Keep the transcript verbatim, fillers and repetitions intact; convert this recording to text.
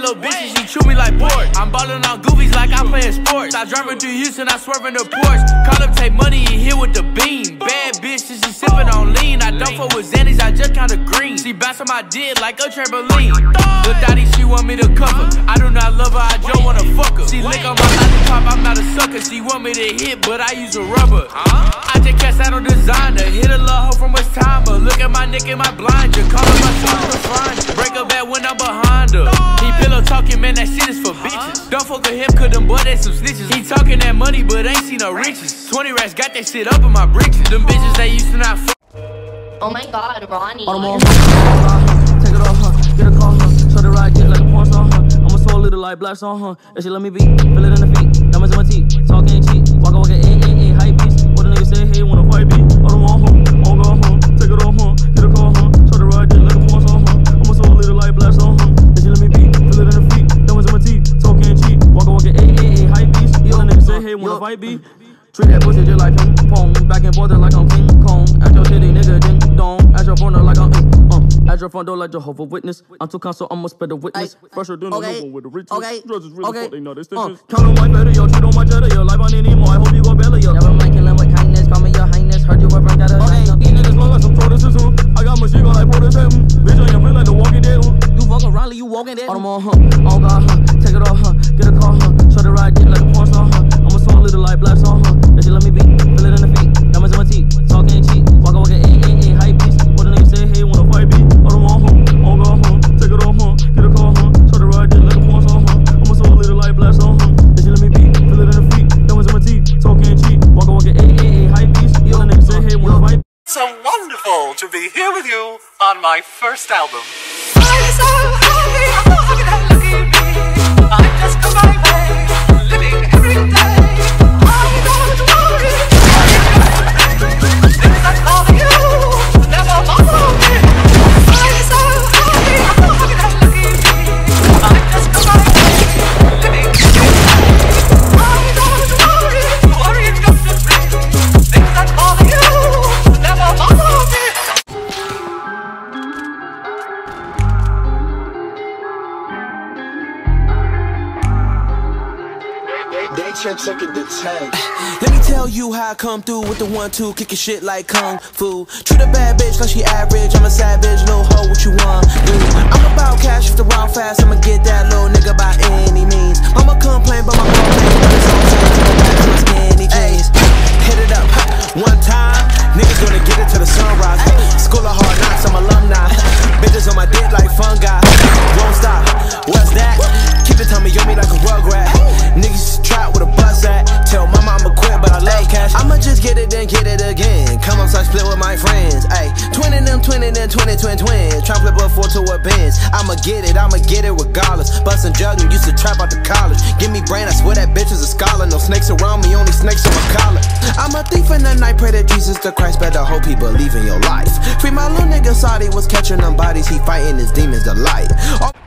little bitches, she chew me like pork. I'm ballin' on goofies like I'm playing sports. I driving through Houston, I swerving the Porsche. Call up, take money, he here with the beam. Bad bitch, she sippin' on lean. I don't fuck with Xannies, I just kinda green. She bounce on my dick like a trampoline. Lil' Dottie, she want me to cover. I do not love her, I just wanna fuck her. She lick on my lollipop, I'm not a sucker. She want me to hit, but I use a rubber. I just cast out on designer. Hit a little hoe from West Timer. Look at my neck and my blind. Just call her my shoulder find. Break her back when I'm behind her. He pillow talking, man, that shit is for bitches. Don't fuck with him, cause them boys, they some snitches. He talking that money, but ain't seen no riches. twenty rats got that shit up in my britches. Them bitches, they used to not fuck. Oh my god, Ronnie. Take it off, huh? Get a call, huh? Show the ride, get like a porn star, huh? I'm a soul little like black song, huh? And she let me be, feel it in the feet, diamonds in my teeth, talk ain't cheap, walk a walk a a a a hype beast. What the nigga say, hey, wanna fight me? I don't want home, I don't go home, take it off, huh? Get a call, huh? Show the ride, get like a porn star, huh? I'm a soul little like black song, huh? And she let me be, feel it in the feet, diamonds in my teeth, talk ain't cheap, walk a walk a a a a hype beast. What the nigga say, hey, wanna fight me? Treat that pussy just like ping pong, back and forth like I'm King Kong. At your titty, nigga, ding dong. At your phone like I'm uh. At your front door like Jehovah Witness. I'm too console, I'ma spread the witness. Fresher than a new one with the riches. Okay. Drugs really Okay. fuck, they know they stitches. Count on my better, yo. Treat on my cheddar, yo. Life on anymore. I hope you go belly, yo. Never mind killing with kindness, call me your highness. Heard your boyfriend got a Okay, these niggas long like some tortoises, I got machine gun like Portishead. Bitch, on your feet like the Walking Dead. You fuck around, you walking dead. On them all, huh? Oh God, huh? Take it off, huh? Get a car, huh? Show the ride, get like a porn star, huh? I'm a song little like black song, huh? And she let me be, feel it in the feet, diamonds in my teeth, talk ain't cheap, walk a walk a a a a hype beast. What the nigga say, hey, wanna fight me? I don't want home, oh God, huh? Take it off, huh? Get a car, huh? Show the ride, get like a porn star, huh? I'm a song little like black song, huh? And she let me be, feel it in the feet, diamonds in my teeth, talk ain't cheap, walk a walk a a a a hype beast. What the nigga say, hey, wanna fight? So wonderful to be here with you on my first album. I'm so happy, I'm happy that look at me. I'm just on my way, living every day. I don't worry, things that bother you never bother me. I'm so happy, I'm happy that look at me. I'm just on my way, living every day. I don't worry, worry just to me. Things that bother you never bother me. Let me tell you how I come through with the one two, kicking shit like kung fu. Treat a bad bitch like she average, I'm a savage, little hoe, what you want, do? I'm about cash, if the round fast, I'ma get that little nigga by any means. I'ma complain, but my complaint, but it's on time, to go back to my skinny jeans. Hit it up, one time, niggas gonna get it to the sunrise. School of hard knocks, I'm alumni. Bitches on my dick like fungi, won't stop, what's that? Keep it tummy, yo me like a rugrat. Niggas trap with a buzz at. Tell mama I'ma quit, but I love cash. I'ma just get it, then get it again. Come on, so I split with my friends. Ayy, twinning them, twinning them, twinning, twin, twin. Try flip a four to a Benz. I'ma get it, I'ma get it regardless. Bustin' jugging, used to trap out the college. Give me brain, I swear that bitch is a scholar. No snakes around me, only snakes on my collar. I'm a thief in the night, pray that Jesus the Christ better hope he believe in your life. Free my little nigga, Saudi was catching them bodies, he fighting his demons of light.